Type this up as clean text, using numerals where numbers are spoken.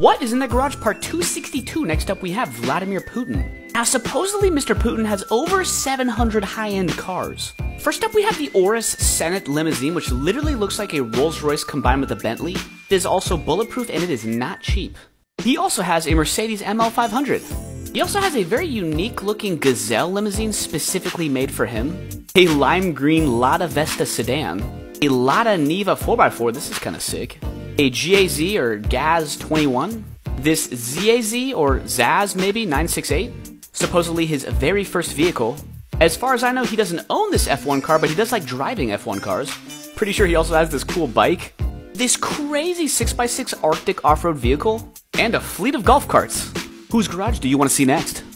What is in the garage part 262? Next up we have Vladimir Putin. Now supposedly Mr. Putin has over 700 high-end cars. First up we have the Urus Senate limousine, which literally looks like a Rolls-Royce combined with a Bentley. It is also bulletproof and it is not cheap. He also has a Mercedes ML500. He also has a very unique looking Gazelle limousine specifically made for him. A lime green Lada Vesta sedan. A Lada Niva 4x4, this is kind of sick. A GAZ or GAZ 21. This ZAZ or ZAZ maybe 968. Supposedly his very first vehicle. As far as I know, he doesn't own this F1 car, but he does like driving F1 cars. Pretty sure he also has this cool bike. This crazy 6x6 Arctic off-road vehicle. And a fleet of golf carts. Whose garage do you want to see next?